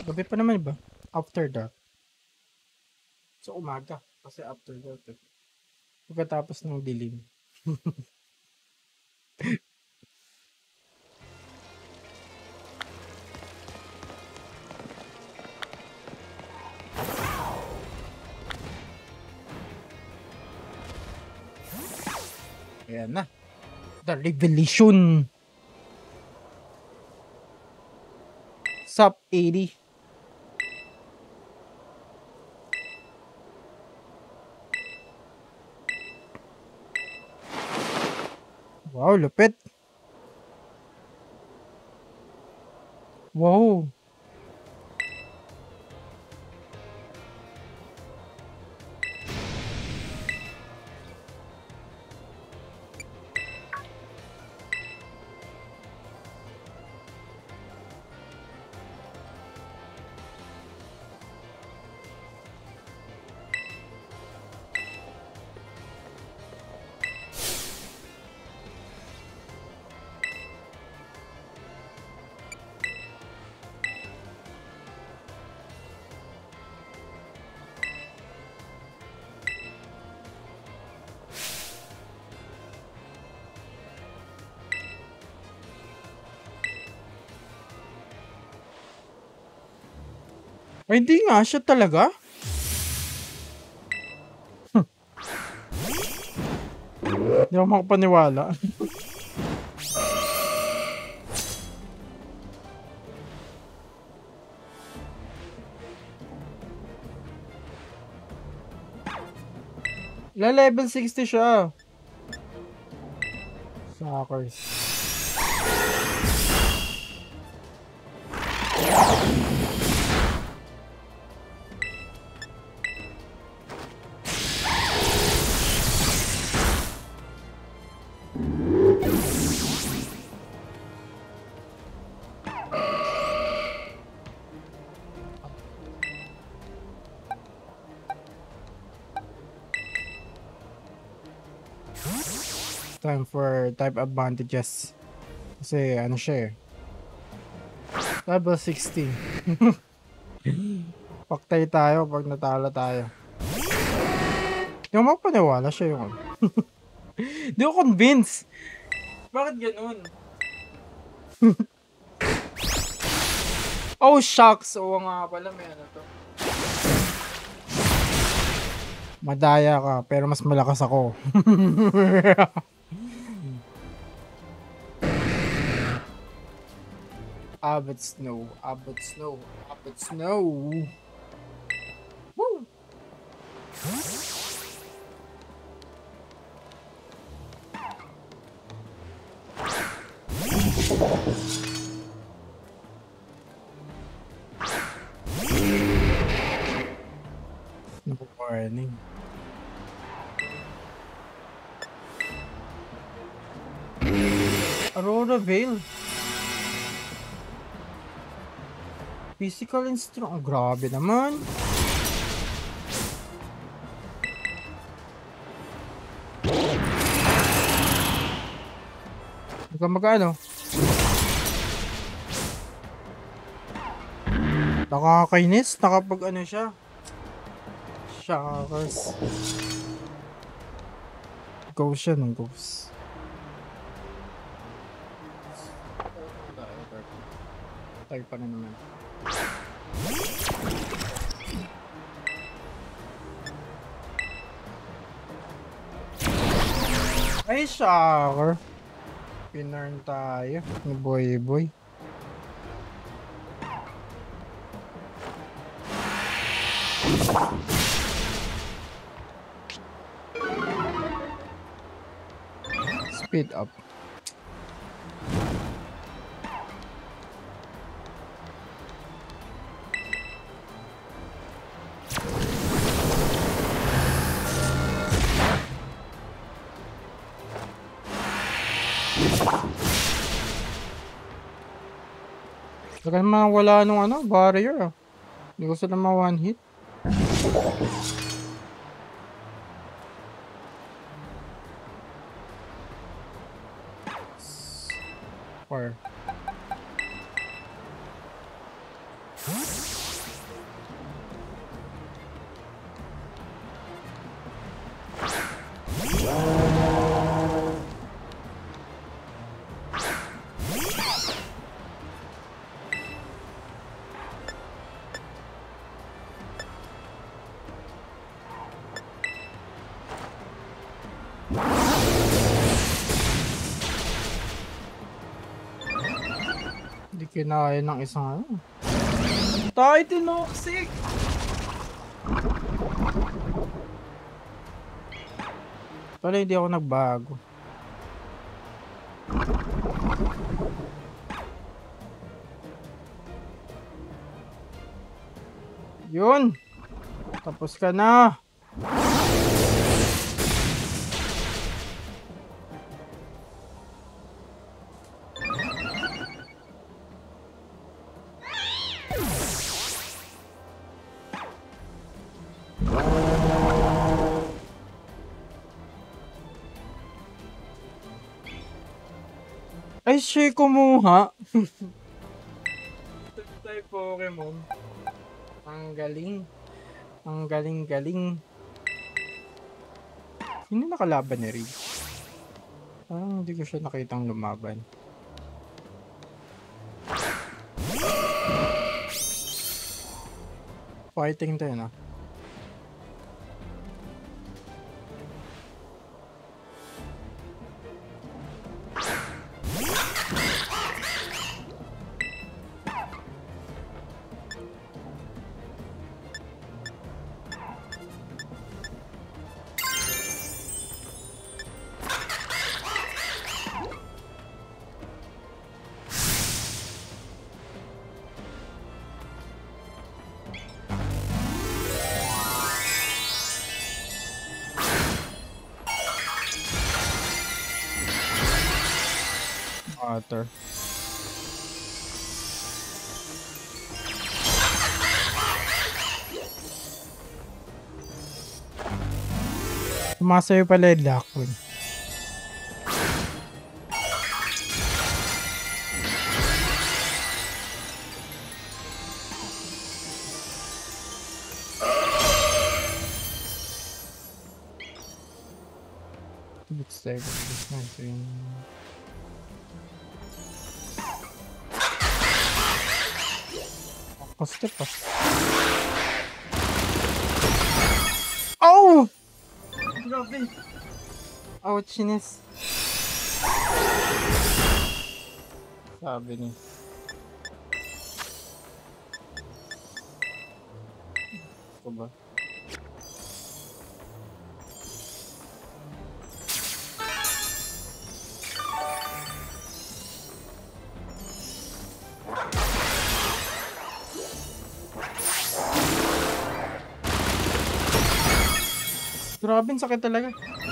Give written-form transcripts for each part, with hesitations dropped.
Gabi pa naman ba? After that. So umaga. Kasi after that. Pagkatapos ng dilim. Ayan na. The revelation. Sup 80. Wow, lupit. Wow. Ay, hindi nga siya talaga. Hindi ako makapaniwala. Level 60 siya. Suckers. Time for type advantages. Kasi ano siya eh. Level 60. Paktay tayo pag natalo tayo. Hindi ako makapaniwala siya yung ano. Hindi ako convinced. Bakit ganun? Oh shucks. Oo nga pala may ano to. Madaya ka pero mas malakas ako. Abbott Snow, Abbott Snow, Abbott Snow. Woo! No warning. Aurora Veil. Physical and strong. Oh, grabe naman. Magkano? Nakakainis. Nakapag ano siya. Shockers. Ghost siya ng ghost. Tayo pa na naman. Ay, shocker. Pinarn tayo. Ni Boy Boy. Speed up. Saka naman wala nung ano, barrier. Hindi ko sila ma-one hit. Or Hindi kinaya ng isang ano. Tayo tinoxic! Pala hindi ako nagbago. Yun! Tapos ka na! Ay, siya kumuha. Tayo Pokemon. Ang galing. Ang galing-galing. Sino nakalaban ni Rig? Parang hindi ko siya nakitang lumaban. Fighting tayo na. Water. Sumasayo pala yung Lockwood. Let's save this one. Step pa. Oh! Grabe. Ouchiness. Sabi ni. Ito ba? Grabe, sakit talaga.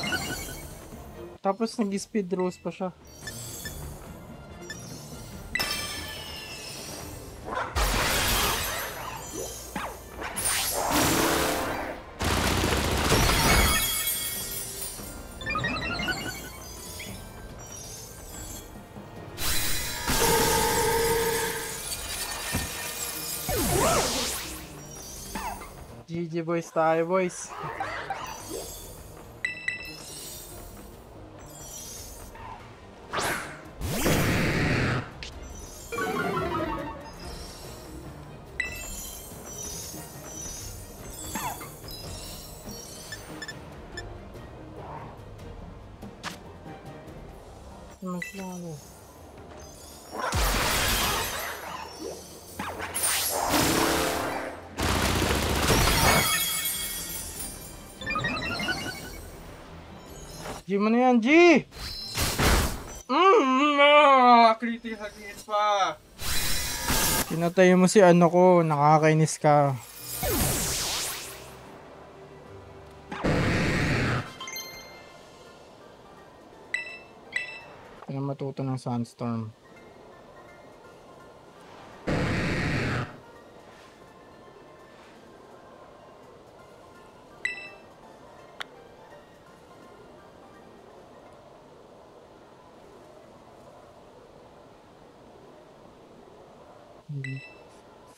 Tapos nag-speed rose pa siya. GG boys tayo boys. Mas lalo. G mo na yan, G! Critical hit pa! Pinatay mo si ano ko, nakakainis ka. Kaya matuto ng Sunstorm.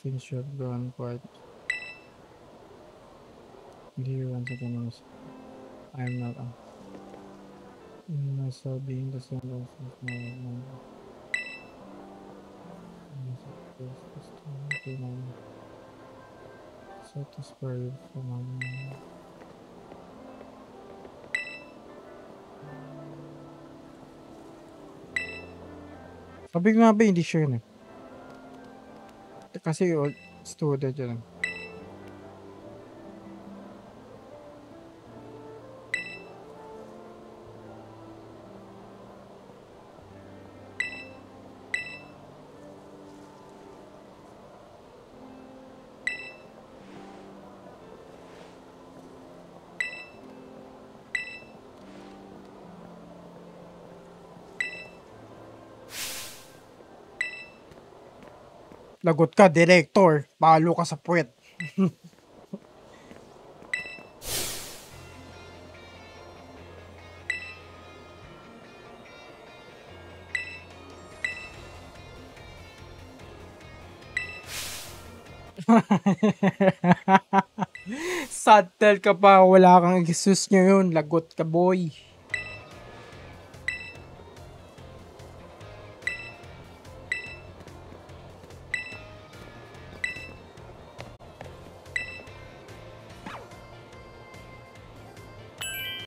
things should have gone quite. Here once again, I'm not. Myself being the symbol of my set to spur you from sabi ko nga ba hindi siya yun eh. Kasi student yun. Lagot ka, director. Palo ka sa puwet. Subtle ka pa. Wala kang excuse ngayon. Lagot ka, boy.